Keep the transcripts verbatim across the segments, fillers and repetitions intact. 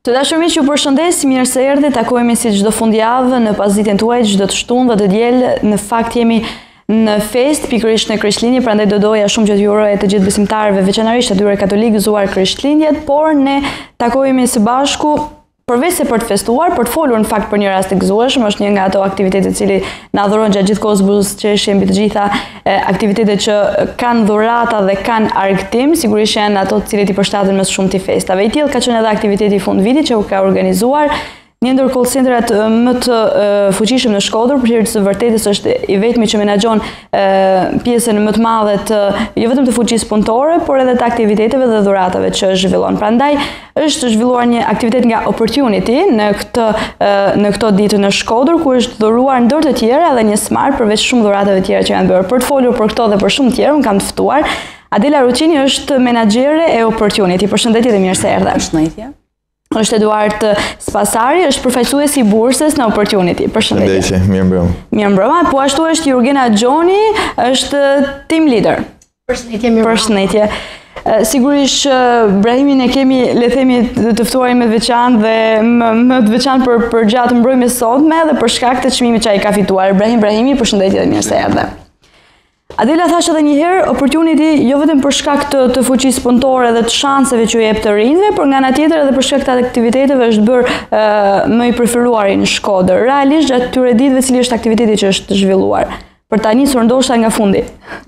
Të dashur miq, ju përshëndes, mirë se erdhi. Takohemi si çdo fundjavë në pasditën tuaj çdo të shtunë dhe të diel. Në fakt jemi në fest pikërisht në Krishtlindje, prandaj do doja shumë që t'ju uroj të gjithë besimtarëve, veçanërisht atyre katolik gëzuar Krishtlindjet, por ne takohemi së bashku përveç se për të festuar, për të folur në fakt për një rast të gëzueshëm. Është një nga ato aktivitete të cili na dhuron gjatë gjithë kohës buzëqeshje mbi të gjitha aktivitetet që kanë dhurata dhe kanë argëtim, sigurisht janë ato të cilët i përshtaten më shumë të festave. I tillë ka qenë edhe aktiviteti i fundvitit që u ka organizuar një ndër call centrat më të fuqishëm në Shkodër, për të vërtetës është i vetmi që menaxhon pjesën më të madhe të jo vetëm të fuqisë punëtore, por edhe të aktiviteteve dhe dhuratave që zhvillon. Prandaj është zhvilluar një aktivitet nga Opportunity në këtë në këto ditë në Shkodër, ku është dhuruar ndër të tjera edhe një smart përveç shumë dhuratave të tjera që janë bërë. Për të folur për këto dhe për shumë tjerë, unë kam të ftuar Adela Ruçini, është menaxhere e Opportunity. Përshëndetje dhe mirë se erdhe. Përshëndetje. Është Eduard Spasari, është përfaqësuesi i bursës në Opportunity. Përshëndetje. Përshëndetje, mirë mbrëma. Mirë mbrëma, po ashtu është Jurgena Gjoni, është team leader. Përshëndetje, mirë mbrëma. Përshëndetje. Sigurisht Brahimin e kemi, le themi, të ftuar me veçantë dhe më, më të veçantë për për gjatë mbrëmjes sotme dhe për shkak të çmimit që ai ka fituar. Brahim Brahimi, përshëndetje dhe mirë se erdhe. Adela thash edhe një herë, Opportunity jo vetëm për shkak të, të fuqisë punëtore dhe të shanseve që jep të rinjve, por nga ana tjetër edhe për shkak të aktiviteteve është bërë uh, më i preferuari në Shkodër. Realisht gjatë këtyre ditëve cili është aktiviteti që është zhvilluar për ta nisur ndoshta nga fundi?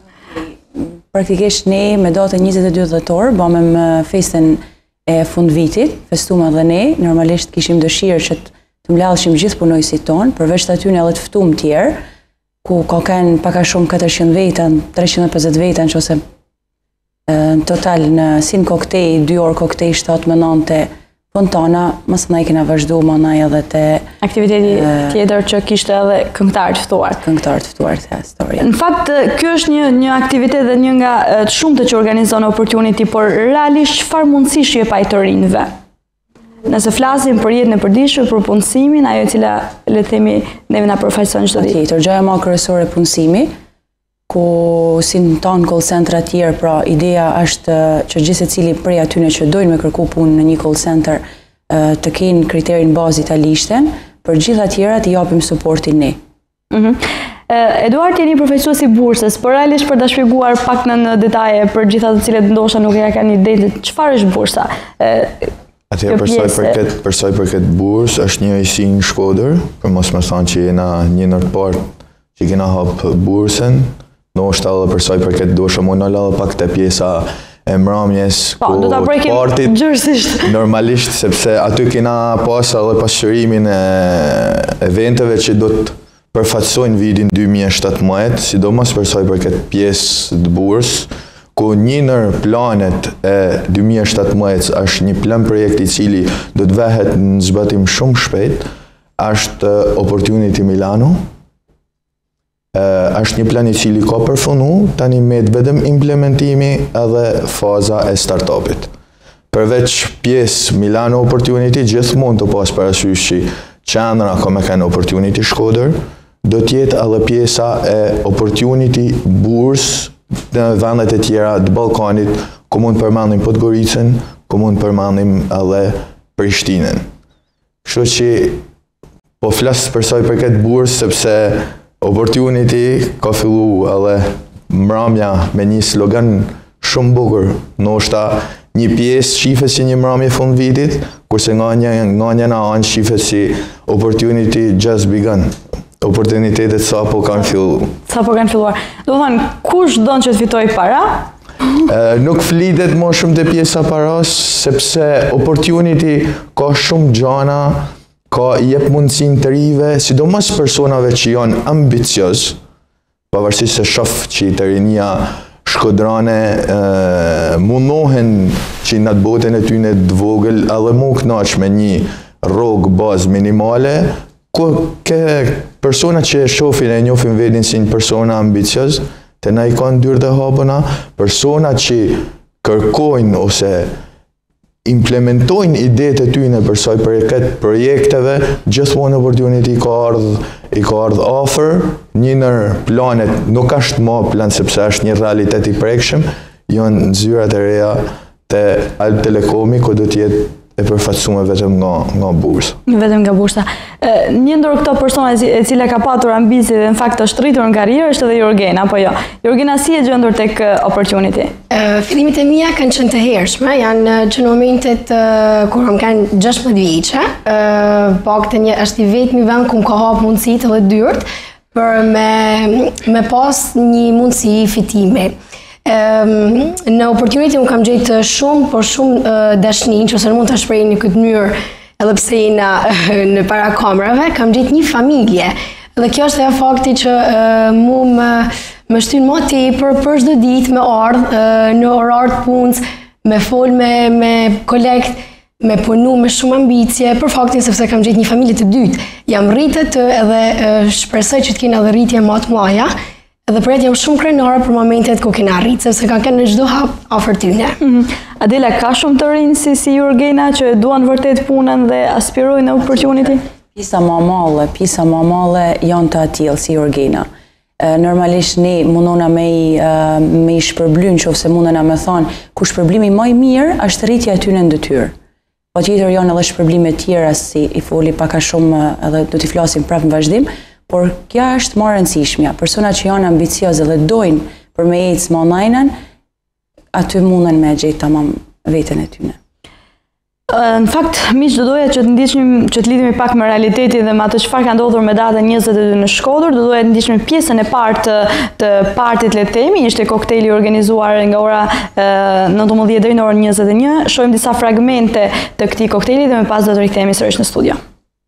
Praktikisht ne me datën njëzet e dy dhjetor bëmëm festën e fundvitit, festuam edhe ne. Normalisht kishim dëshirë që të mbledhshim gjithë punojësit tonë, përveç atyre edhe të ftuam tjerë, ku ka kanë paka shumë katërqind veta, treqind e pesëdhjetë veta, nëse në total në sin koktej, dy orë koktej, shtatë më nënte fontana, më së kena vazhdu më nëj edhe te aktiviteti e, tjetër që kishte edhe këngëtar të ftuar. Këngëtar të ftuar të historia. Në fakt, kjo është një, një aktivitet dhe një nga të shumtë që organizon Opportunity, por realisht çfarë mundësish jep ai të rinjve? Nëse flasim për jetën e përditshme, për punësimin, ajo e cila le të themi neve na përfaqëson çdo ditë. Tjetër, gjëja më kryesore punësimi, ku si në tonë call centra të tjerë, pra ideja është që gjithë secili prej atyre që dojnë me kërku punë në një call center të kenë kriterin bazë italishten, për gjithë atjerat i japim suportin ne. Mhm. Eduard, jeni përfaqësues i bursës, por realisht për ta shpjeguar pak në detaje për gjithë ato të cilët ndoshta nuk ja kanë ide, çfarë është bursa? Atëherë përsoj për këtë përsoj për këtë bursë është një isi në Shkodër, për mos më thonë që jena një ndër të parë që kena hap bursën, ndoshta edhe përsoj për këtë dosha më në edhe pak të pjesa e mramjes po, ku do ta prekim partit gjërësisht. Normalisht sepse aty kena pas edhe pasqyrimin e eventeve që do të përfaqësojnë vitin dy mijë e shtatëmbëdhjetë, sidomos përsoj për këtë pjesë të bursë, ku një nër planet e dy mijë e shtatëmbëdhjetë është një plan projekti i cili do të vehet në zbatim shumë shpejt, është Opportunity Milano. Është një plan i cili ka përfunu, tani me vetëm implementimi edhe faza e startupit. Përveç pjesë Milano Opportunity, gjithmonë të pas parasysh që qendra ka me kanë Opportunity Shkodër, do tjetë edhe pjesa e Opportunity Bursë në vendet e tjera të Ballkanit, ku mund përmendim Podgoricën, ku mund përmendim edhe Prishtinën. Kështu që po flas përsoj për këtë bursë sepse Opportunity ka fillu edhe mramja me një slogan shumë bukur, ndoshta një pjesë shifet si një mramje fund vitit, kurse nga një nga një anë shifet si Opportunity just begun. Oportunitetet sa po kanë fillu. Sa po kanë filluar. Do thënë, kush don që të fitoj para? Uh, nuk flitet më shumë të pjesa paras, sepse Opportunity ka shumë gjana, ka jep mundësin të rive, sidomos personave që janë ambicioz, pavarësisht se shoh që të rinia shkodrane uh, mundohen që në të botën e tyne të vogël, edhe mu knaq me një rrogë bazë minimale, ku ke persona që e shohin e njohin vetin si një persona ambicioz, të na i kanë dyrë të hapuna, persona që kërkojnë ose implementojnë idetë e tyne përsoj për këtë projekteve, gjithmonë Opportunity ka ardhë i ka ardhë offer, një nër planet, nuk është ma plan sepse është një realitet i prekshëm, janë zyrat e reja të Alp Telekomi, ku do tjetë e përfaqësuar vetëm nga nga bursa. Vetëm nga bursa. Një ndër këto persona e cila ka patur ambicie dhe në fakt është rritur në karrierë është edhe Jorgena, apo jo? Jorgena, si e gjendur tek Opportunity? Fillimet e mia kanë qenë të hershme, janë që në momentet kur më kanë gjashtëdhjetë vjeçe, paktën është i vetmi vend ku më ka hap mundësitë dhe dyert për me me pas një mundësi fitimi. Në Opportunity unë kam gjetë shumë, por shumë dashni, që ose në mund të shpreh në këtë mënyrë, edhe pse jena në para kamerave, kam gjetë një familje. Dhe kjo është ajo fakti që mu më, më shtyn më tepër për çdo ditë me ardh në orar të punës, me fol me, me kolekt, me punu me shumë ambicie, për faktin sepse kam gjetë një familje të dytë. Jam rritet edhe shpresoj që të kenë edhe rritje më të mëdha. Edhe për jetë jam shumë krenare për momentet ku kena rritë, sepse kanë kënë në çdo hap afër tyne. Adela, ka shumë të rinë si si Jorgena që duan vërtet punën dhe aspirojnë në Opportunity? Pisa ma male, pisa ma male janë të atilë si Jorgena. Normalisht ne mundona me i shpërblyn, që ose mundona me thonë, ku shpërblimi maj mirë, është rritja e tyne në dëtyrë. Po tjetër janë edhe shpërblime tjera, si i foli paka shumë edhe do t'i flasim prapë në vazhdim, por kja është më rëndësishmja. Persona që janë ambicioze dhe dojnë për me ecë më online-ën, aty mundën me gjetë tamam veten e tyne. Në fakt, miq, do doja që të ndiqnim, që të lidhemi pak me realitetin dhe me atë çfarë ka ndodhur me datën njëzet e dy në Shkodër, do doja të ndiqnim pjesën e parë të, të partit, le të themi, ishte koktejli organizuar nga ora nëntëmbëdhjetë deri në orën njëzet e një. Shohim disa fragmente të këtij koktejli dhe më pas do të rikthehemi sërish në studio.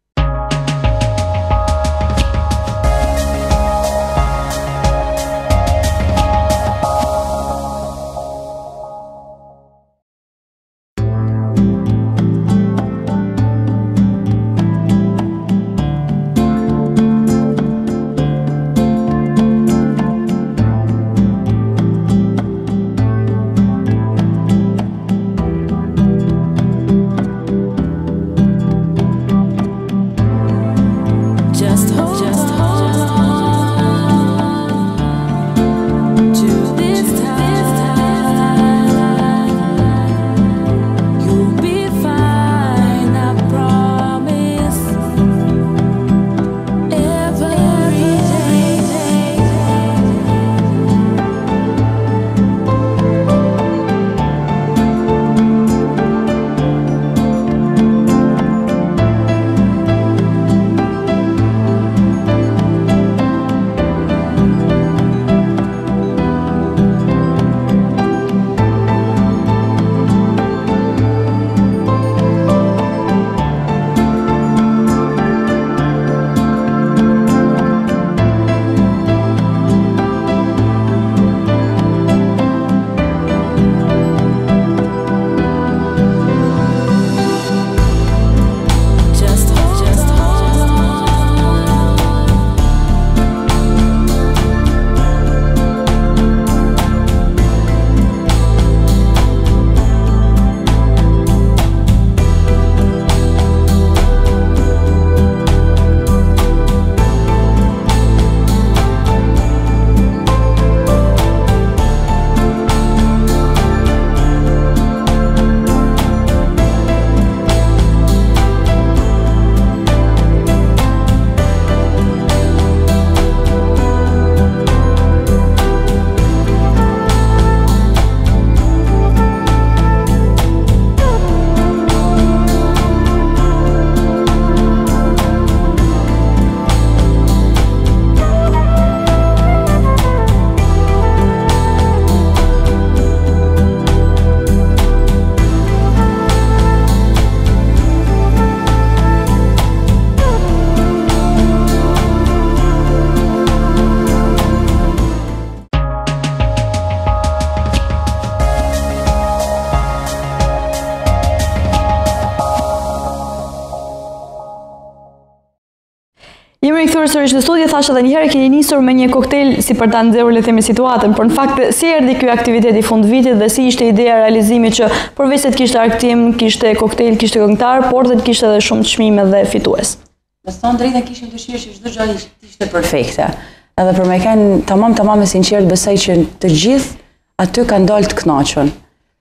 Jemi rikthyer sërish në studio, thashë edhe një herë keni nisur me një koktejl si për ta nxjerrur le të themi situatën, por në fakt si erdhi ky aktivitet i fundvitit dhe si ishte ideja e realizimit që përveç se të kishte argëtim, kishte koktejl, kishte këngëtar, por dhe të kishte edhe shumë çmime dhe fitues. Me thonë drejtën kishim dëshirë që çdo gjë ishte perfekte. Edhe për me kanë tamam tamam e sinqert besoj që të gjithë aty kanë dalë të kënaqur.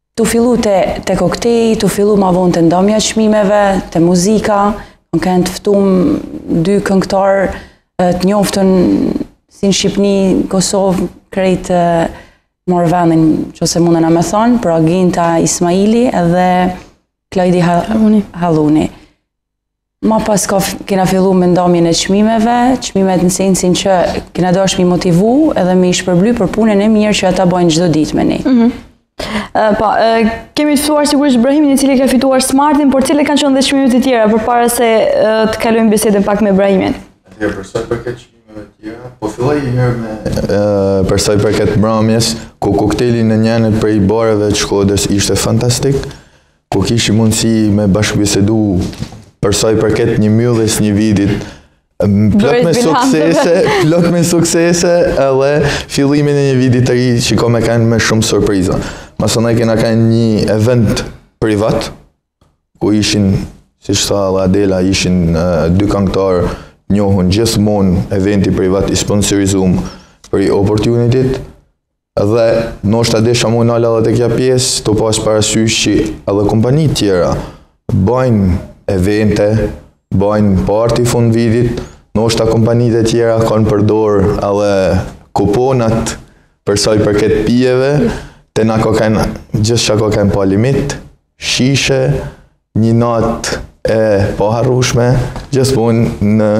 Tu fillu te, te koktej, tu fillu ma vonë të ndomja të çmimeve, te muzika, në kanë të ftum dy këngëtar të njoftën si në Shqipni, Kosovë, krejt morë vendin, që se mundën a me thonë, pra Ginta Ismaili edhe Klajdi Halluni. Ma pas ka kena fillu me ndomjen e çmimeve, çmimet në sensin që kena dash mi motivu edhe mi shpërbly për punën e mirë që ata bojnë çdo ditë me ne. Mm-hmm. uh, pa, uh, kemi të ftuar sigurisht Ibrahimin, i cili ka fituar Smartin, por cile kanë qenë dhe çmimet e tjera përpara se uh, të kalojmë bisedën pak me Ibrahimin? Atëherë për sa i përket çmimeve të tjera, po filloj një herë me uh, për sa i përket mbrëmjes, ku koktejli në njënët prej bareve të Shkodrës ishte fantastik, ku kishim mundësi me bashkëbisedu për sa i përket një mbylljes një vitit, plot me suksese, plot me suksese, edhe fillimin e një viti të ri që ka me kanë me shumë surpriza. Masonaj kena kanë një event privat, ku ishin, si që tha Adela, ishin uh, dy këngëtar njohun gjithmonë eventi privat i sponsorizum për i opportunitit, edhe nështë adesha mu nala dhe të kja pjesë, të pas parasysh që edhe kompani tjera bajnë evente, bajnë party fund vitit, nështë kompanit e tjera kanë përdor edhe kuponat për sa i përket pijeve, të na ka kanë, gjithë që ka kanë pa limit, shishe, një natë e paharrushme, gjithmonë në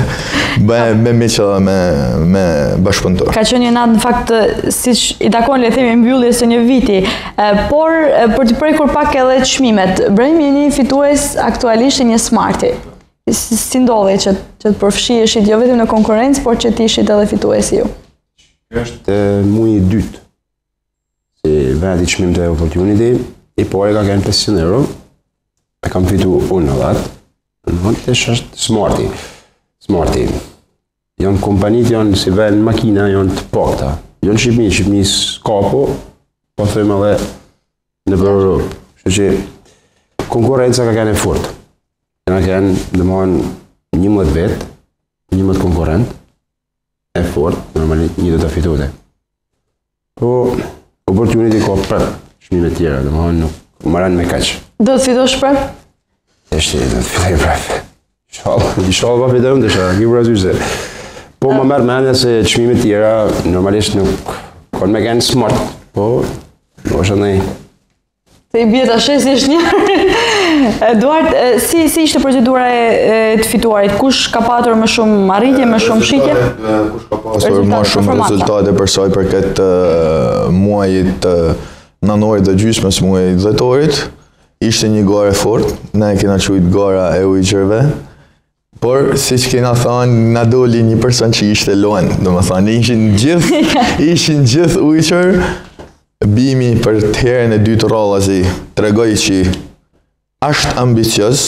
me miqë dhe me, me bashkëpunëtor. Ka qenë një natë në fakt, si i takon le themi mbylljes së një viti, por për të prekur pak edhe çmimet, Ibrahim jeni fitues aktualisht një Smarti. Si, si ndodhi që, që të përfshiheshit jo vetëm në konkurrencë, por që të ishit edhe fituesi ju? Është muji i dytë, si vendi çmim të Opportunity, i pari ka qenë pesëqind euro, e kam fitu unë në datë, në vend të është Smarti. Smarti. Janë kompanit, janë si ven makina, janë të pakta. Janë Shqipni, Shqipni s'kapo, po thëmë edhe në për Europë. Shë që konkurenca ka kene fort. Kena kene, dhe mohan njëmët vetë, njëmët konkurent, e fort, normalisht një do të fitute. Po, Opportunity ka prep, çmime tjera, dhe mohan nuk maran me kaqë. Do të fitosh prep? Eshte, do të fitoj prep. I shalë pa fitëm të shara, ki për asyse. Po më mërë mendja se çmime tjera normalisht nuk kanë me kënë Smart, po do është ndaj. Se i bjeta shes ishtë njërë. Eduard, si, si ishte procedura e të fituarit? Kush ka patur më shumë arritje, më shumë shitje? Kush ka pasur më shumë rezultate për sa i përket muajit nënorit dhe gjysmës muajit dhjetorit. Ishte një gare fort, ne kena quajt gara e ujqërve. Por, si që kena thënë, na doli një person që ishte lonë, do më thënë, ishin gjithë, ishin gjithë ujqër, bimi për të herën e dytë rrallazi, tregoj që ashtë ambicios,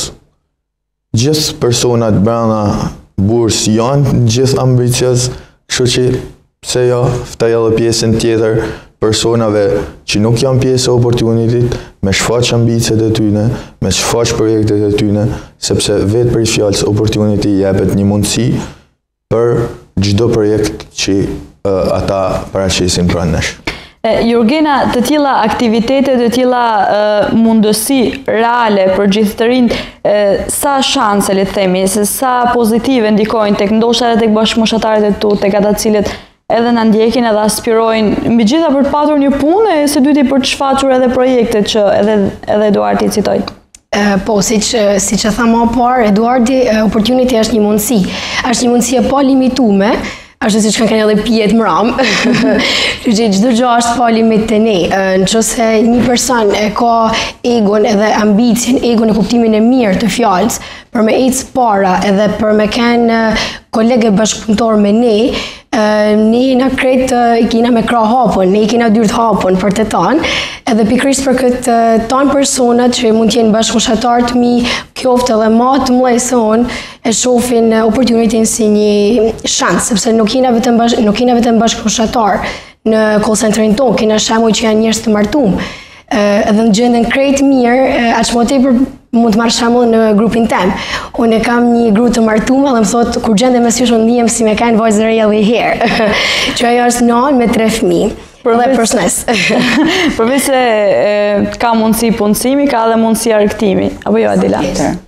gjithë personat brenda burs janë gjithë ambicios, kështu që pse jo, ftaj edhe pjesën tjetër, personave që nuk janë pjesë e opportunitit, me shfaq ambicet e tyne, me shfaq projektet e tyne, sepse vetë për i fjallës opportunity jepet një mundësi për çdo projekt që uh, ata paraqesin pranë nesh. Jurgena, të tilla aktivitete, të tilla uh, mundësi reale për gjithë të rinj, uh, sa shanse le të themi, se sa pozitive ndikojnë tek ndoshta edhe tek bashkëmoshatarët e tu, tek ata të cilët edhe në ndjekin edhe aspirojnë mbi gjitha për të patur një punë, e së dyti për të shfaqur edhe projektet që edhe, edhe Eduardi citoj. Uh, po, si që, si që tha më parë, Eduardi, uh, Opportunity është një mundësi. është një mundësi e pa limitume, është si që kanë edhe pijet më ramë, që që gjithë gjë është pa limit të ne. Uh, në qëse një person e ka egon edhe ambicin, egon e kuptimin e mirë të fjallës, për me ecë para edhe për me kanë uh, kolege bashkëpunëtor me ne, Uh, ne jena kretë uh, i kina me kra hapën, ne i kina dyrt hapën për të tanë, edhe pikrisht për këtë uh, tanë personat që mund t'jenë bashkëmoshatarë të mi, kjoftë edhe ma të mlej se unë, e shofin uh, opportunitin si një shansë, sepse nuk jena vetëm bash, bashkëmoshatarë në call centerin tonë, kena shemuj që janë njerëz të martumë. Uh, edhe në gjendën krejt mirë, uh, aq më tepër mund të marrë shembull në grupin tem. Unë kam një grup të martuar dhe më thotë kur gjende me sysh unë ndihem si me kanë vajzë real here. Që ajo është non me tre fëmijë. Dhe përsnes. Përveç se ka mundësi punësimi, ka edhe mundësi argëtimi. Apo jo, Adela?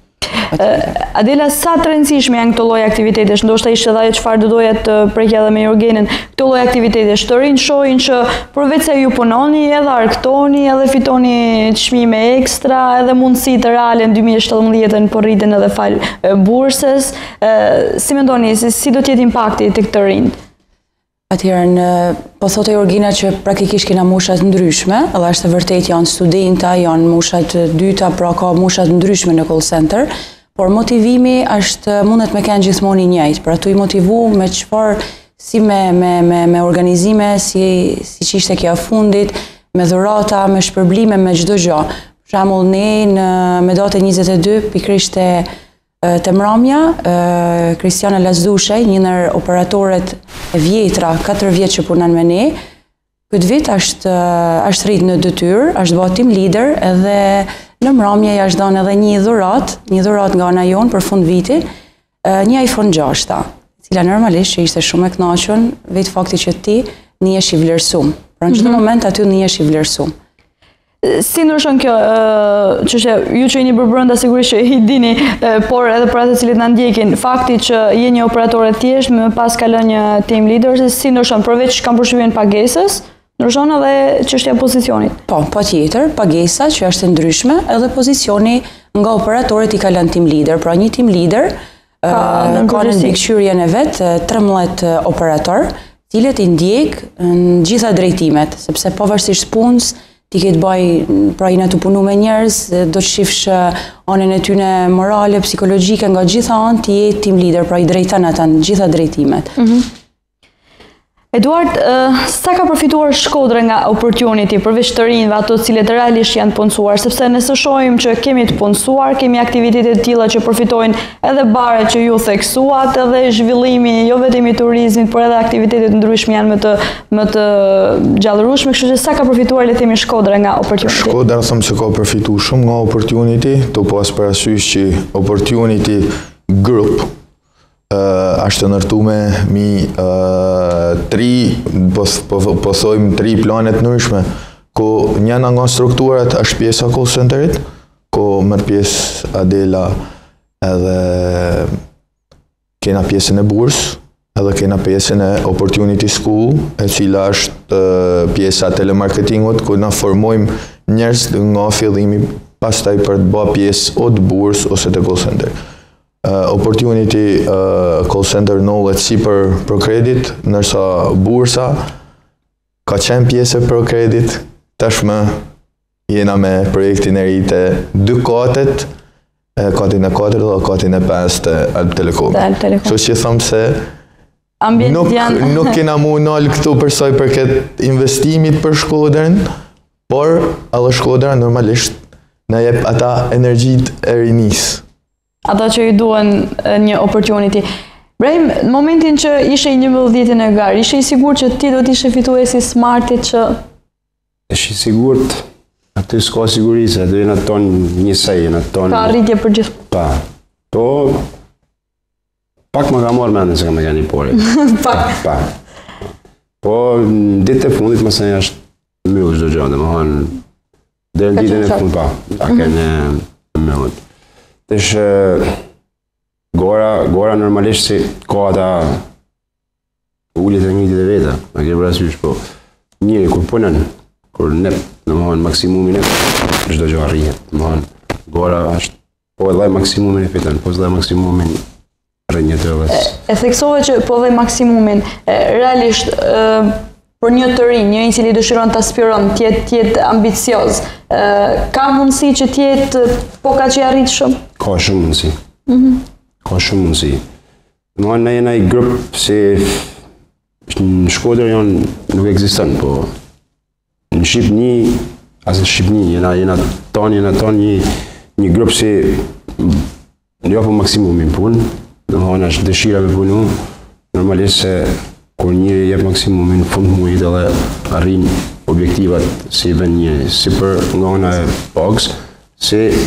Adela, sa të rëndësishme janë këto lloj aktivitetesh? Ndoshta ishte edhe ajo çfarë do doja të prekja edhe me Jorgenin. Këto lloj aktivitetesh të rinj shohin që përveç se ju punoni, edhe argëtoni, edhe fitoni çmime ekstra, edhe mundësi të reale në dy mijë e shtatëmbëdhjetë po rriten edhe fal bursës. Si mendoni se si do të jetë impakti tek të rinjt? Atëherë, po thotë Jorgina që praktikisht kena mushat ndryshme, edhe është vërtet janë studenta, janë mushat dyta, pra ka mushat ndryshme në call center, por motivimi është mundet me kanë gjithmonë i njëjtë, pra tu i motivu me çfarë, si me, me, me, me organizime, si, si që ishte kja fundit, me dhurata, me shpërblime, me çdo gjë. Për shembull, ne në me datën njëzet e dy, pikërisht e të mramja, Kristiana Lazdushej, një nër operatoret e vjetra, katër vjetë që punan me ne, këtë vit është, është rritë në dëtyr, është bërë team leader, edhe në mramja i është danë edhe një dhurat, një dhurat nga ana jonë për fund viti, një iPhone gjashtë, cila normalisht që ishte shumë e kënaqur, vetë fakti që ti një esh i vlerësum. Pra në çdo moment aty një esh i vlerësum. Si ndryshon kjo, që ju që jeni përbrenda sigurisht që i dini, por edhe për atë cilët na ndjekin, fakti që je një operator e thjesht, më pas ka lënë një team leader, si ndryshon, përveç kam përshtypjen pagesës, ndryshon edhe çështja e pozicionit. Po, patjetër, pagesa që është e ndryshme, edhe pozicioni nga operatorët i ka lënë team leader, pra një team leader ka në mbikëqyrjen e vet trembëdhjetë operator, cilët i ndjek në gjitha drejtimet, sepse pavarësisht punës ti ke të baj, pra jina të punu me njerëz, do të shifsh anën e tyne morale, psikologjike, nga gjitha anë, ti je team leader, pra i drejtan ata në gjitha drejtimet. Eduard, sa ka përfituar Shkodra nga opportunity përveç të rinjve ato cilët realisht janë të punësuar, sepse nëse shohim që kemi të punësuar, kemi aktivitete të tilla që përfitojnë edhe bare që ju theksuat, edhe zhvillimi jo vetëm i turizmit, por edhe aktivitetet ndryshme janë më të më të gjallërueshme, kështu që sa ka përfituar le të themi Shkodra nga opportunity? Shkodra them se ka përfituar shumë nga opportunity, to pas parasysh që opportunity group është të nërtu me mi tri, po thojmë tri planet nërshme, ku njëna nga strukturat është pjesa call centerit, ku mërë pjesë Adela edhe kena pjesën e burs, edhe kena pjesën e Opportunity School, e cila është pjesa telemarketingut, ku na formojmë njerëz nga fillimi, pastaj për të bërë pjesë o të burs ose të call center. Uh, opportunity uh, call center nollet si për ProCredit, nërsa bursa ka qenë pjesë e ProCredit, tashmë jena me projektin e rritë dy katet, katin e katër dhe katin e pesë të Alp Telekom. Kështu që thëmë se nuk, janë... nuk kena mu nalë këtu përsoj për këtë investimit për Shkodrën, por edhe Shkodra normalisht na jep ata energjit e rinis. Ata që ju duen një opportunity. Brahim, në momentin që ishe i njëmbëdhjetë në garë, ishe i sigur që ti do t'ishe fituesi smartit që... Ishe i sigurt, aty s'ka sigurisë, aty jenë aton njësej, jenë aton... Ka rritje për gjithë... Pa, po... Pak më ka marrë mendin se ka me gani pori. Pak? Pa. Po, në ditë e fundit më se një është mjë çdo gjë, dhe më hanë... Dhe në ditën e fundit, pa, a kene mjë. Tesh, gora, gora normalisht si ka ata ullit e njëtit e veta, a ke parasysh, po njëri kur punën, kur nep, në më hanë maksimumin e çdo gjë arrihet, në më hanë gora është po edhe maksimumin e fiton, po edhe maksimumin rrënjët e vës. E theksove që po edhe maksimumin, realisht për një të rinj, një i cili dëshiron të aspiron, tjetë jet ambicioz, ka mundësi që tjetë po ka që i arrit shumë? Ka shumë mundësi. Mm -hmm. Ka shumë mundësi. Në në jena i grupë se në Shkodër janë nuk ekziston, po në Shqipëni, asë në Shqipëni, jena, jena tonë, jena tonë një, një grupë se në jopo maksimumin punë, në më është dëshira me punu, normalisht se kur njëri jep maksimumin në fund mujit edhe arrin objektivat si ben një, si për nga ona e pagës, si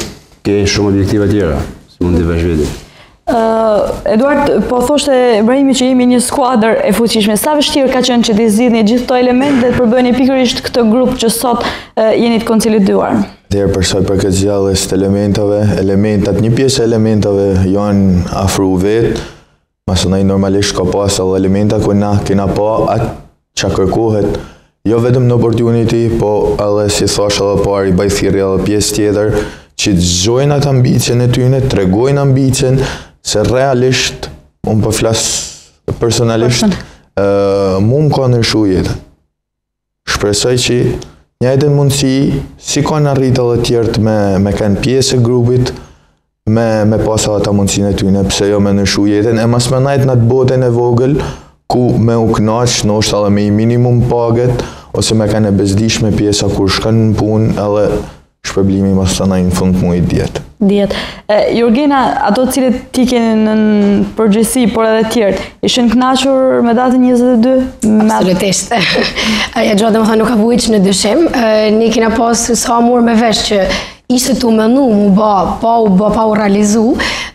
ke shumë objektiva tjera, si mund t'i vesh veti. Uh, Eduard, po thoshte Ibrahimi që jemi një skuadër e fuqishme. Sa vështirë ka qenë që t'i zgjidhni gjithë këto elemente dhe të përbëheni pikërisht këtë grup që sot uh, jeni të konsoliduar? Dherë përsa për këtë gjallës të elementave, elementat, një pjesë e elementave janë afru vetë, masë nëjë normalisht ka pas edhe elementa ku na kena pa atë që kërkohet, jo vetëm në opportunity, po edhe si thash edhe pari, baj thirrje edhe pjesë tjetër, që të zgjojnë atë ambicjen e tyne, të tregojnë ambicjen, se realisht, unë për flasë personalisht, uh, mu më ka nërshu jetën. Shpresoj që njëjtën mundësi, si kanë arritë edhe tjertë me, me kanë pjesë e grupit, me, me pasa ata mundësinë e tyne, pse jo me nërshu jetën, e mas me najtë në atë botën e vogël, ku me u knaq, në është edhe me i minimum paget, ose me kanë e bezdishme pjesa kur shkanë në punë, edhe shpërblimi mas të najnë në fund mujt djetë. Djetë. Jurgena, ato cilët ti keni në përgjithësi, por edhe tjertë, ishin kënaqur me datën njëzet e dy? Absolutisht. Ja gjatë dhe më thënë nuk ka vujtë në dyshim. Ne kena pas sa mur me vesh që ishte të menu, mu ba, pa u ba, pa u realizu,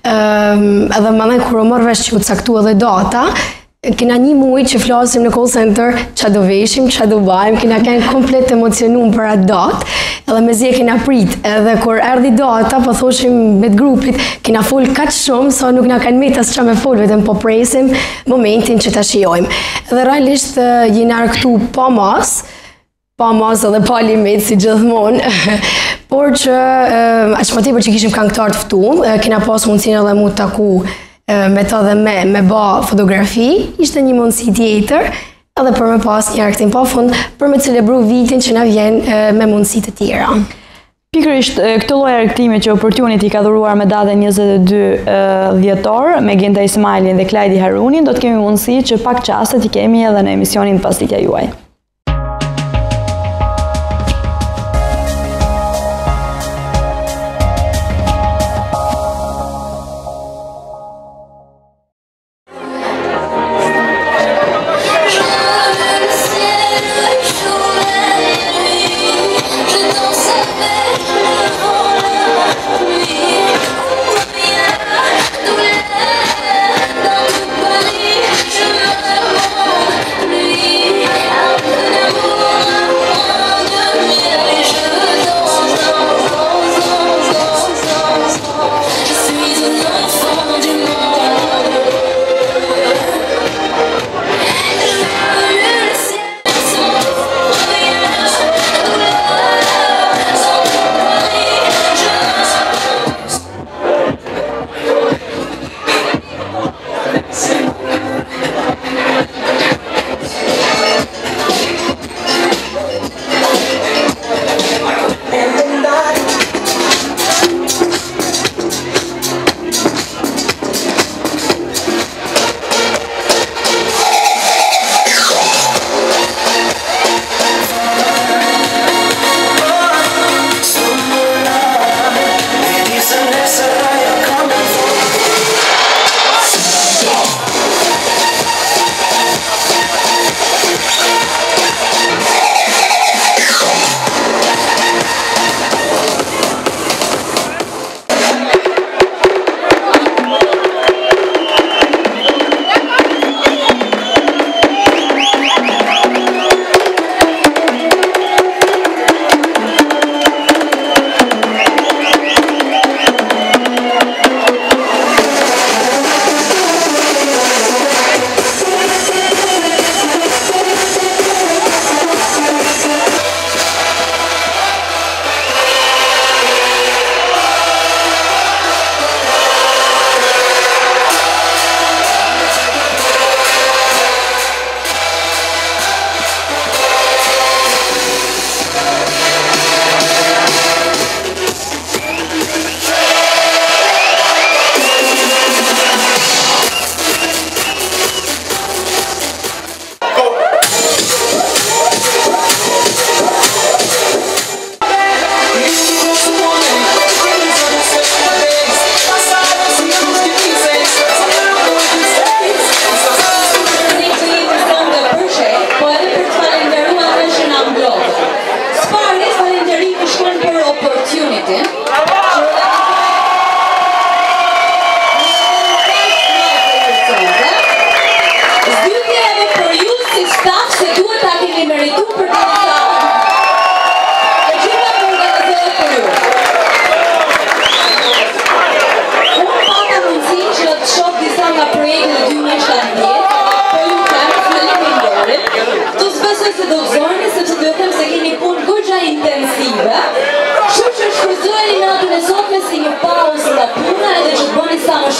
edhe më dhe kur u mërë vesh që u caktu edhe data, kena një muj që flasim në call center, qa do veshim, qa do bajmë, kena kënë komplet emocionum për atë datë, edhe me zje kena prit, edhe kur erdi data, po thoshim me të grupit, kena full kaq shumë, sa nuk na kanë met as qa me full, vetëm po presim momentin që ta shijojmë. Edhe realisht jena këtu pa mas, pa mas edhe pa limit si gjithmonë, por që aq më tepër që kishim këngëtar të ftuar, kena pas mundësinë edhe mu të taku me ta dhe me, me ba fotografi, ishte një mundësi tjetër, edhe për me pas një arktim pa fund, për me celebru vitin që na vjen me mundësi të tjera. Pikërisht, këtë lloj argëtimi që Opportunity ka dhuruar me datën njëzet e dy dhjetor, me Genta Ismailin dhe Klajdi Harunin, do të kemi mundësi që pak qaste t'i kemi edhe në emisionin Pasditja juaj. I'll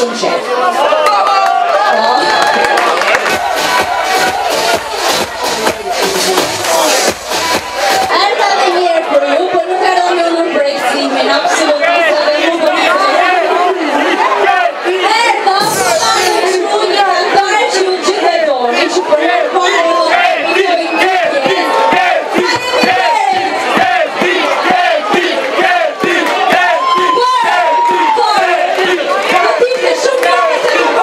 shumë qef. Erta dhe njerë për ju, për nuk ardo me unë në breksimin, absolutisht edhe mu për një Erta, ta në shru një kantarë që ju gjithë e doni, që për herë parë e do të bëjnë një Thank you.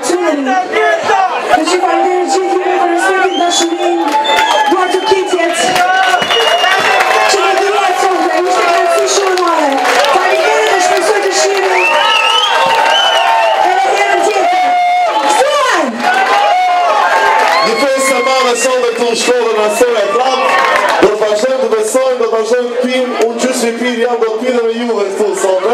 opportunity. Dhe që falenderoj gjithë juve për respektin, dashurinë, duartëkitjet. Që më dhuruat sonte, ishte kënaqësi shumë e madhe. Faleminderit dhe shpresoj të shihemi edhe herën tjetër. Gëzuar! Një festë e madhe sonte këtu në shkollën Astoria Club. Do të vazhdojmë të besojmë, do të vazhdojmë të pim, unë gjysmë i pirë jam do të pidhe me juve këtu sonte.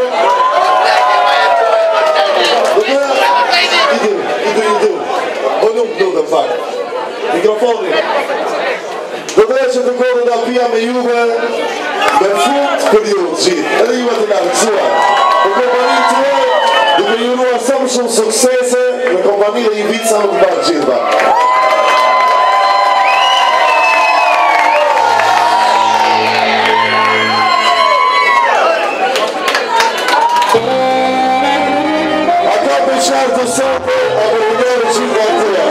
Mikrofoni. Do të reqe të kodë nga pia me juve me fund për ju gjithë. Edhe juve të nga rëksuar. Për kompani të uaj, duke ju ruar sa më shumë suksese me kompani dhe i vitë sa më të bakë gjitha. A ka për qartë të sotë, a për njërë gjithë nga të uaj.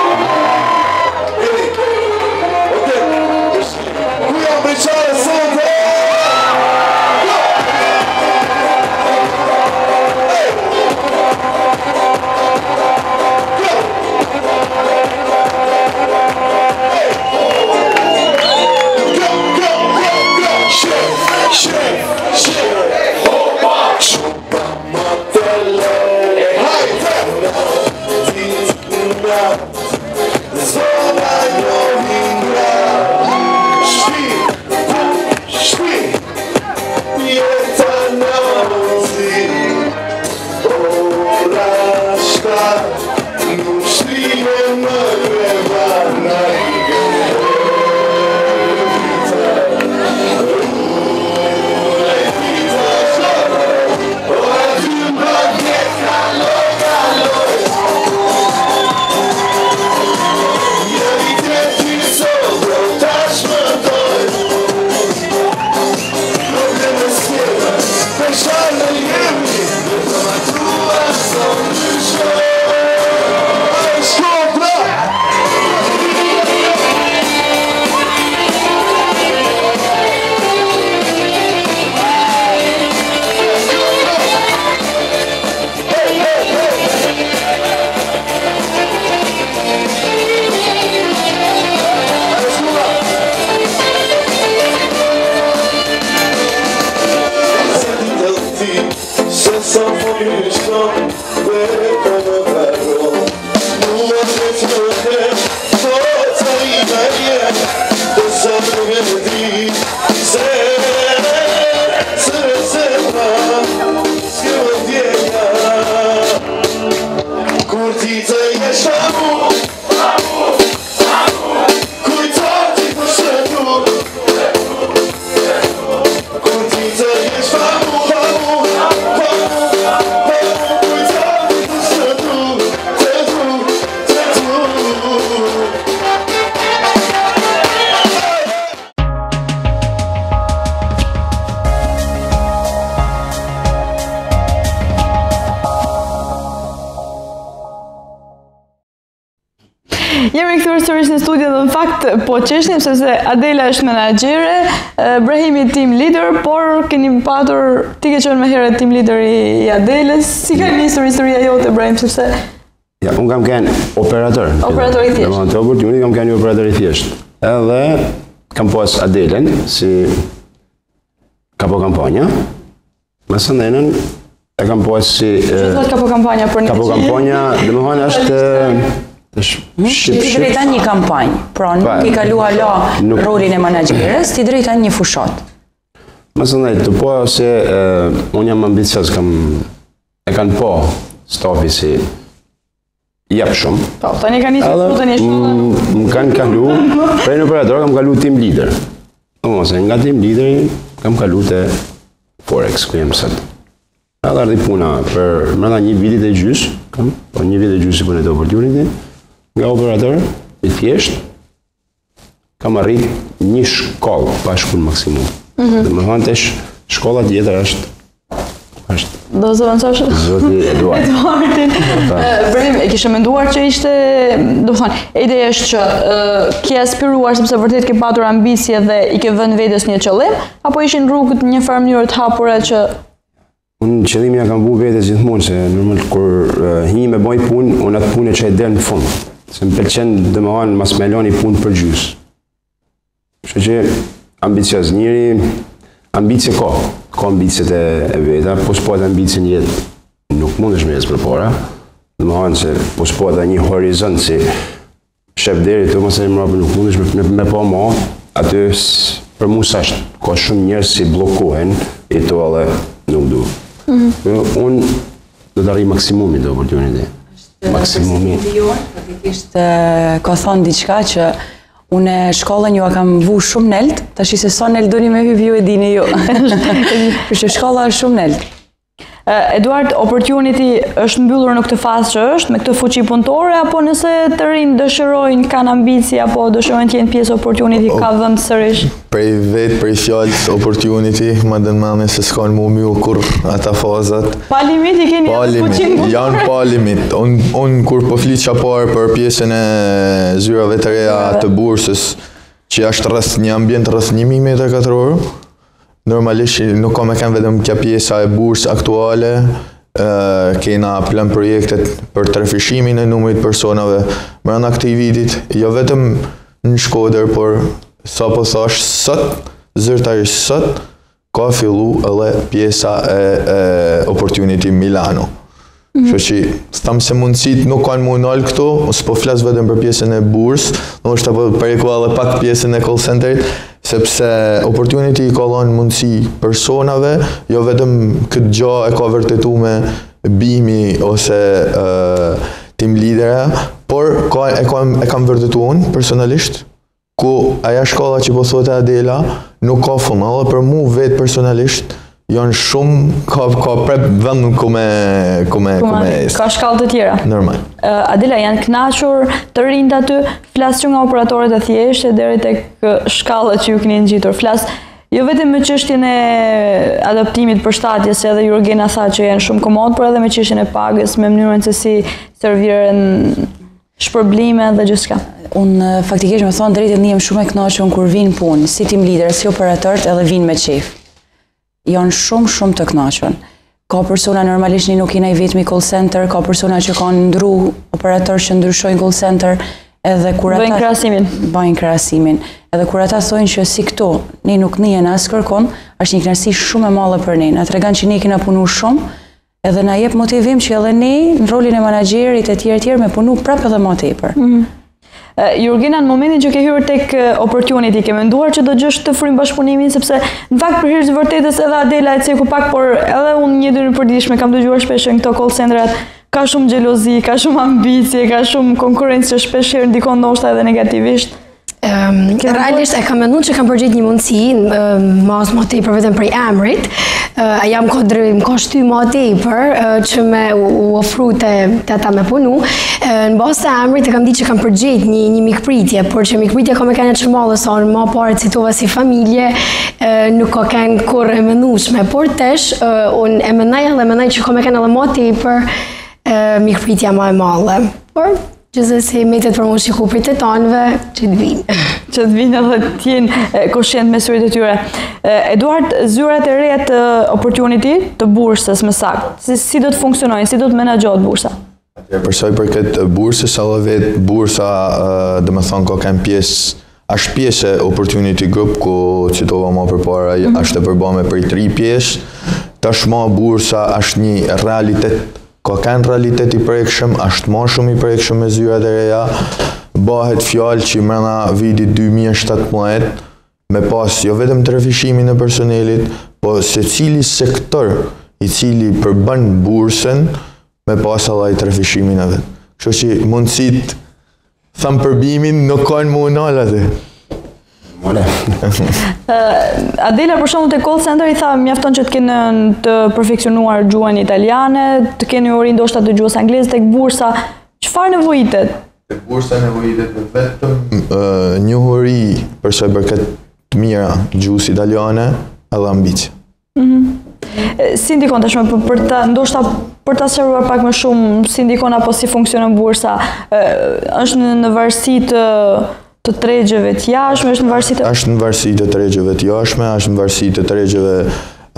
Jemi këthurë sërish në studio dhe në fakt po qeshnim sepse Adela është menagjere, Brahimi team leader, por keni patur, ti ke qenë më herët team leader i Adelës, si ka njësër historia jote, Brahim, sepse... Ja, unë kam kënë operator. Operator i thjesht. Në të opportunit kam kënë një operator i thjesht. Edhe kam pas Adelen, si kapo kampanja, mësë nënën e kam pas si... Që thot kapo kampanja për një të Kapo kampanja, dhe më hanë është... Ti drejtan një kampanjë, pra nuk i kalu hala rolin e menagjerës, ti drejtan një fushat. Mësë nëjtë, të po se unë jam ambicios, e kanë po stafi si jep shumë. Po, të një ka një shumë, të një shumë. Më kanë kalu, prej në operator kam kalu team leader. Ose nga team leader kam kalu të Forex, ku jem sëtë. Edhe ardi puna për mërënda një vitit e gjysë, po një vit e gjysë i punet e opportunity, nga operator, i thjesht, kam arrit një shkollë, pa shkull maksimum. Dhe më thonë të shkolla tjetër është... Do zëvënsosh? Zoti Eduard. Eduardin. Brahim, e kishe menduar që ishte... Do më thonë, e ideja është që ke aspiruar sepse vërtet ke patur ambicje dhe i ke vënë vetes një qëllim, apo ishin rrugët një farë mënyrë të hapura që... Unë qëllimi ja kam bu vetes gjithmonë se normal kur uh, hi me boj punë, unë atë punë që e del në fund. Se më pëlqen dhe më hanë mas me lani punë për gjys. Kështu që ambicioz, njëri ambicje ka, ka ambicjet e, e veta, po s'po edhe ambicje një jetë, nuk mund është me jesë për para. Dhe më hanë se po s'po edhe një horizont si shef deri të mëse e mrapë nuk mund është me, me, me pa ma, aty për mu sashtë, ka shumë njerës si blokohen, e to edhe nuk du. Mm-hmm. Unë do të arri maksimumi të oportuniti. Maksimumi. Faktikisht ka thonë diçka që unë shkollën ju a kam vu shumë nelt, tash se sa nelt doni me hyp ju e dini ju. Për që shkolla është shumë nelt. Eduard, opportunity është mbyllur në këtë fazë që është, me këtë fuqi punëtore, apo nëse të rinë dëshirojnë, kanë ambici, apo dëshirojnë të jenë pjesë opportunity, ka vënd sërish? Prej vetë, prej fjallës opportunity, më dënë mame se s'kanë mu mju kur ata fazat. Pa limit i keni atë fuqin punëtore? Janë pa limit. Unë kur po flitë që parë për pjesën e zyrave të reja të bursës, që është rrës një ambient rrës një mijë metra katror, normalisht nuk ka me kemë vedëm kja pjesa e bursë aktuale, kena plan projektet për të refishimin e numrit personave mërëna këtij vitit, jo vetëm në Shkodër, por sa po thash sot, zyrtarisht sot, ka fillu edhe pjesa e Opportunity Milano. Kështu që thamë se mundësit nuk kanë mu nëllë këto, s'po flasë vetëm për pjesën e bursë, në është të përreku edhe pak pjesën e call centerit, sepse Opportunity i ka dhënë mundësi personave, jo vetëm këtë gjë e ka vërtetu me bimi ose team leadera, por e kam vërtetu unë personalisht, ku aja shkolla që po thote Adela nuk ka fund, edhe për mu vetë personalisht, janë shumë, ka prep vend ku me esë. Ka shkallë të tjera. Normal. Adela, janë knaqur të rinjt aty, flasë që nga operatorët e thjeshtë, deri tek shkallët që ju keni ngjitur. Flasë, jo vetëm me çështjen e adaptimit për shtatjes, edhe Jurgena tha që janë shumë komod, por edhe me çështjen e pagës, me mënyrën se si serviren shpërblime dhe gjithçka. Unë faktikisht me thonë drejtë ndihem shumë e kënaqur kur vin punë, si team leader, si operatorët edhe vin me qef. Janë shumë shumë të kënaqur. Ka persona normalisht një nuk jena i vetmi call center, ka persona që kanë ndru operator që ndryshojnë call center, edhe kur ata bëjnë krahasimin. Bëjnë krahasimin. Edhe kur ata thonë që si këto, ne nuk njihen as kërkon, është një kënaqësi shumë e madhe për ne. Na tregon që ne kena punuar shumë, edhe na jep motivim që edhe ne në rolin e menaxherit e tjerë tjerë me punu prapë edhe më tepër. Jurgena, në momentin që ke hyrë tek Opportunity, ke menduar që do gjësh të frymë bashkëpunimin, sepse në fakt për hir të vërtetës edhe Adela e ceku pak, por edhe unë një dyre përditshme kam dëgjuar shpesh në këto call centrat, ka shumë xhelozi, ka shumë ambicie, ka shumë konkurrencë që shpesh herë ndikon ndoshta edhe negativisht. Realisht e kam menduar që kam përgjigj një mundësi, mas më tepër vetëm prej emrit, a jam kodrim, ka shty më tepër që me u ofru të ata me punu. Në bazë të emrit e kam ditë që kam përgjigj një një mikpritje, por që mikpritja ka me kanë të shmallë, sa në më parë citova si familje, nuk ka kanë kur e menueshme, por tesh unë e mendoj edhe mendoj që ka me kanë edhe më tepër mikpritja më e madhe. Por gjithsesi metet për mu shiku për të tanëve që të vinë. Që të vinë edhe t'jenë koshient me syrit e tyre. Eduard, zyrat e reja të Opportunity, të bursës më saktë, si do të funksionojnë, si do të menaxhohet bursa? Përsoj për këtë bursës, edhe vetë bursa, dhe me thonë, ka kemë pjesë, është pjesë e Opportunity Group, ku citova ma për para, është e përbame për tri pjesë, tashma bursa është një realitet, ka kanë realitet i prekshëm, është ma shumë i prekshëm me zyrat e reja, bëhet fjallë që mrena vitit dy mijë e shtatëmbëdhjetë, me pas jo vetëm të refishimin e personelit, po se cili sektor i cili përbën bursën, me pas edhe i të refishimin e vetë. Kështu që mundësit, thëmë përbimin, nuk kanë mu nalë atë. Adela, për shembull te call center i tha mjafton që të keni të perfeksionuar gjuhën italiane, të keni uri ndoshta të gjuhës angleze. Tek bursa, çfarë nevojitet? Tek bursa nevojitet vetëm njohuri për sa i përket të mira gjuhës italiane edhe ambicie. Si ndikon tashmë për të ndoshta për ta sqaruar pak më shumë, si ndikon apo si funksionon bursa? Është në varësi të të tregjeve të jashtme, është në varësi të... është në varësi të tregjeve të jashtme, është në varësi të tregjeve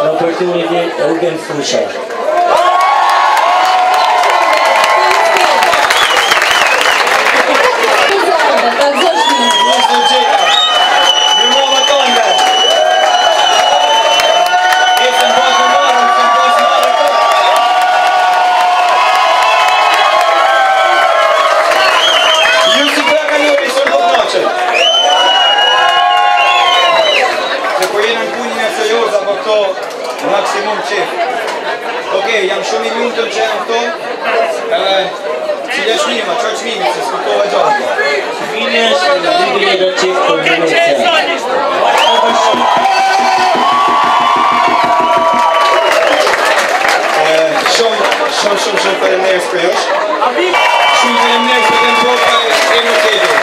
the opportunity Ruben Fusha. Maksimum qef. Okej, jam shumë i lumtur që jam këto. Edhe cila çmima, çfarë çmimi se skuptova gjatë. Çmimi është dy lekë qef për minutë. Shumë, shumë, shumë, shumë faleminderit për jush. Shumë faleminderit për të bërë e më tjetër.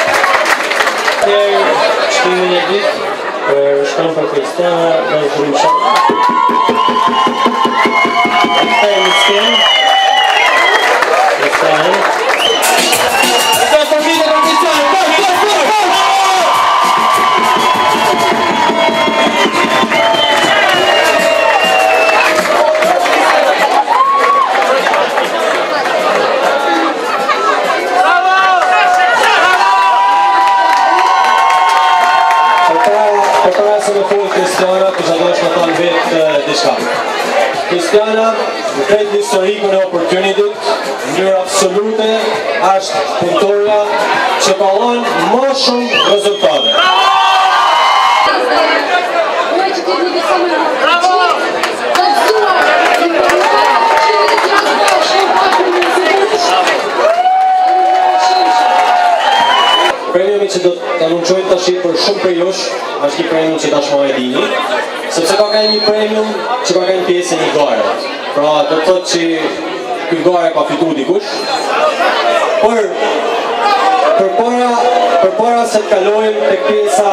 Çmimin e dytë për shkon për Kristiana dhe Fusha. Skin. It's done. It's up for me to run this time. Go, go, go, go! Para se me full Kristiana, kisha dosh me thonë vetë diçka. Kristiana, në krejt historikun e opportunitit, në njërë absolute, është punëtorja që ka dhënë më shumë rezultate. Premiumi që do të anunqojnë tash për shumë për jush, është një premium që tashmë e dini, sepse ka ka një premium që ka ka një pjesë e një gare. Pra do të thotë që këtë gare ka fitu dikush, por për para, për para se të kalojmë të pjesa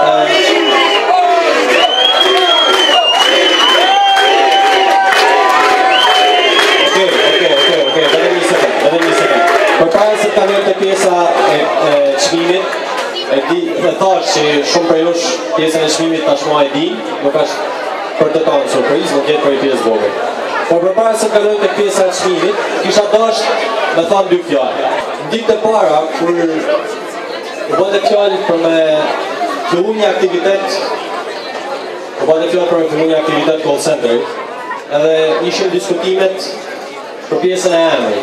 Okej, okej, okej, okej, vetëm një sekund, vetëm një sekund. Për para se të kalojmë të pjesa e çmimit, e di dhe thash që shumë për jush pjesën e çmimit tashmë e di, nuk është për të kanë surprizë, nuk jetë për i pjesë vogël. Por përpara se kalojmë tek pjesa e çmimit, kisha dashur me thënë dy fjalë. Ditët e para kur u bëte fjalë për me fillu një aktivitet, u bëte fjalë për me fillu një aktivitet call center, edhe ishin diskutimet për pjesën e emrit.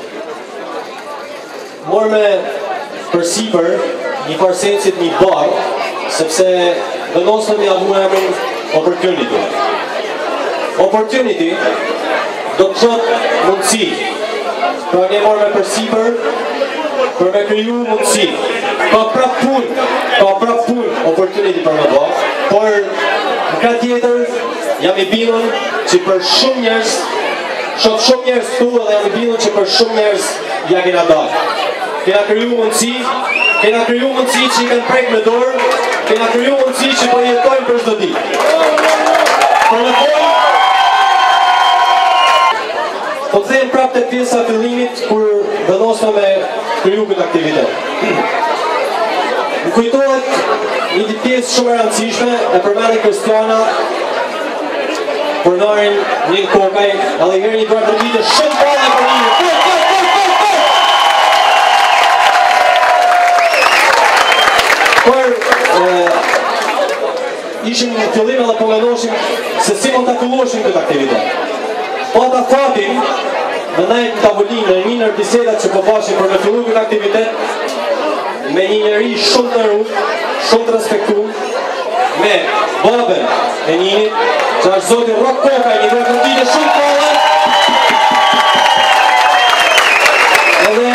Morë me përsipër një farsensit një barë, sepse vendosëm një avu emrin opportunity. Opportunity do të thotë mundësi. Pra ne morë me përsipër për me kriju mundësi. Ka prap punë, ka prap punë opportunity për me bërë, por në ka tjetër jam i bindur që për shumë njerëz, shumë shumë njerëz këtu edhe jam i bindur që për shumë njerëz ja kena dalë. Kena kriju mundësi, kena kriju mundësi që i kanë prejkë me dorë, kena kriju mundësi që po jetojnë për çdo ditë. Për në pojë, po të thejmë prapë të pjesa fillimit kur vendosme me kriju këtë aktivitet. Më kujtohet një të pjesë shumë e rëndësishme e përmeni Kristiana për narin një në kokaj, edhe i herë një bërë të ditë shumë bale për një. Por ishim në fillim edhe po mendoshim se si mund të filloshim këtë aktivitet. Po ata fatin, në najtë në tavolinë, në një nërë bisedat që po bashim për me fillu këtë aktivitet, me një njëri shumë të rrugë, shumë të respektu, me babën e njënit, që është zotin Rock Koka, një bërë të ditë shumë kallë, edhe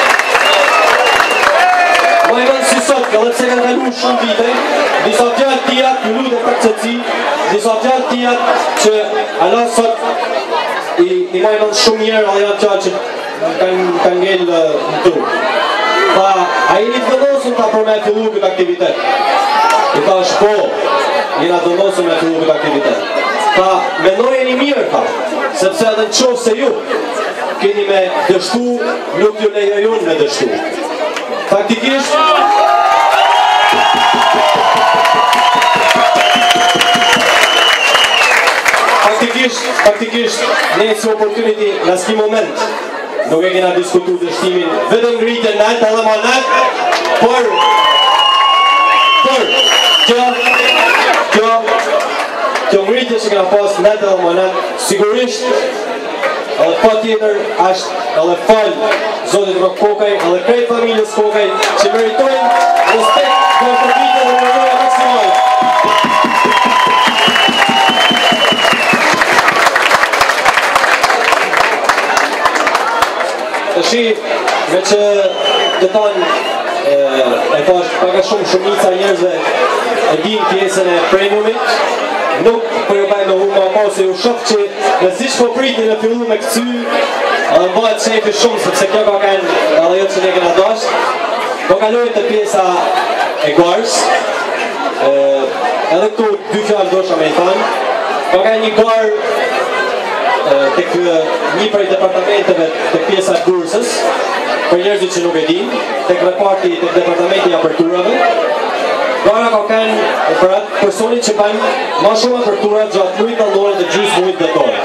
ma e mënë si sot, edhe pse kanë kalu shumë vite, disa fjallë tijat, një lutë e për qëtësi, disa fjallë tijat që ala sot i ma e mënë shumë njerë, edhe janë fjallë që kanë ngellë në tu. Tha, a jeni të dënosën ta për me fillu këtë aktivitet? I tha, shpo, jena dënosën me fillu këtë aktivitet. Tha, menojeni mirë, tha, sepse edhe në qovë se ju, keni me dështu, nuk ju lejojun me dështu. Faktikisht, faktikisht, faktikisht, ne si opportunity në s'ki moment nuk e kena diskutu dështimin vetëm ngritën nalt edhe ma nalt, por por kjo kjo kjo ngritje që kena pas nalt edhe ma nalt sigurisht edhe pa tjetër është edhe falë Zotit Rok Kokaj edhe krejt familjes Kokaj që meritojnë respekt dhe përvitje dhe mërëja maksimal. Të shi, me që të tanë e pash paka shumë shumica njerëzve e din pjesën e premiumit, nuk për ju baj me hu ma pa se ju shok që në zish po priti në fillu me këcy edhe më bëhet shefi shumë sepse kjo ka kanë edhe jo që ne kena dasht po kalojnë të pjesa e garës edhe këtu dy fjallë dosha me i thanë po ka një garë të kë një prej departamenteve të pjesa Durrësës për njerëzit që nuk e din të kë reparti të departamenti aperturave. Gara ka kanë për atë personit që banë ma shumë aperturat gjatë mujtë allore dhe gjysë mujtë dëtore.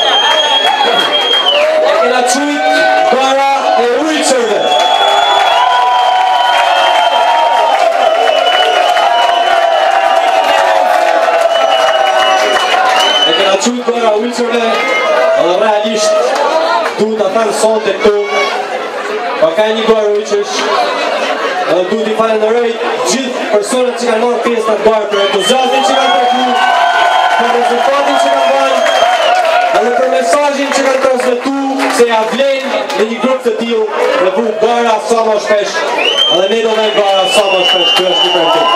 E kena qujtë gara e ujqërve. E kena qujtë gara e ujqërve edhe realisht duhet të thënë sonte këtu pa ka një gara e ujqërsh edhe duhet i falenderoj gjithë personët që kanë marrë pjesë në barë për entuziazmin që kanë treguar, për rezultatin që kanë dhënë edhe për mesazhin që kanë transmetuar se ja vlen në një grup të tillë në vu gara sa më shpesh edhe ne do vëmë gara sa më shpesh. Kjo është një përtim.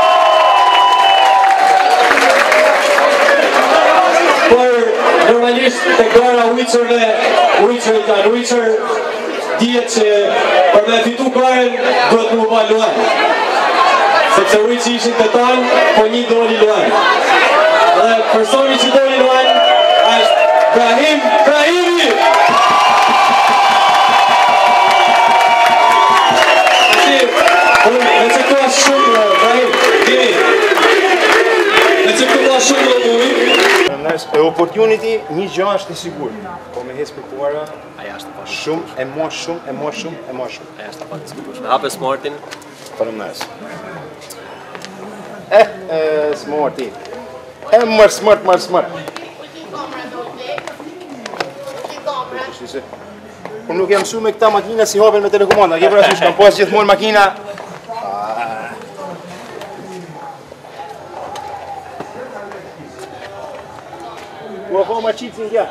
Por normalisht te gara ujqërve, ujqërit janë ujqër, dihet që për me fitu garen duhet mu ba luan. Sepse ujqë ishin të tanë, po një doli luan. Dhe personi që doli luan është Brahim Brahimi! Me që këtu ashtë shumë, Brahim, dimi. Me që këtu ashtë shumë do mujë. E opportunity një gjë është i sigur, po me hes për kuara, aja është pa shumë, e ma shumë, e ma shumë, e ma shumë. Aja është pa diskutueshme. Hape Smartin. Për më nësë. Eh, eh, Smarti. Eh, mërë smart, mërë smart. Unë nuk jam mësu me këta makina si hapen me telekomanda, ke për asysh, kam pas gjithmonë makina. Ku ka ma qitë si nga?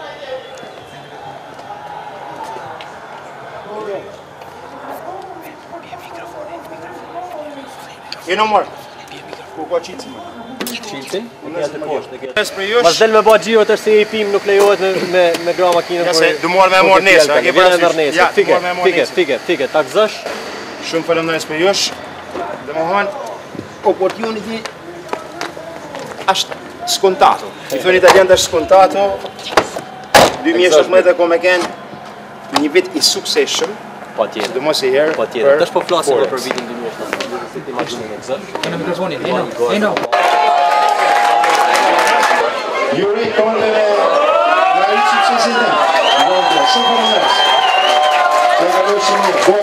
E në marë? Ku ka qitë si më? Qilësin? Mas del me ba gjiro të se i pim nuk lejohet me gra makinën për... Du marë me marë nesë, a ke për asysh? Fike, fike, fike, fike, ta këzësh? Shumë faleminderit për jush. Dhe më hanë, opportunity është skontato. I thënë italianë është skontato. dy mijë e shtatëmbëdhjetë ko me kenë një vit i sukseshëm. Pa tjetër. Dhe mos e herë. Pa tjetër. Tash po flasim për vitin dy mijë e shtatëmbëdhjetë. Si ti imagjinoj me këzësh? Kena mikrofonin, eno, eno. Juri, tonë dhe në rritë suksesin të. Shumë faleminderit. Që ka lëshë një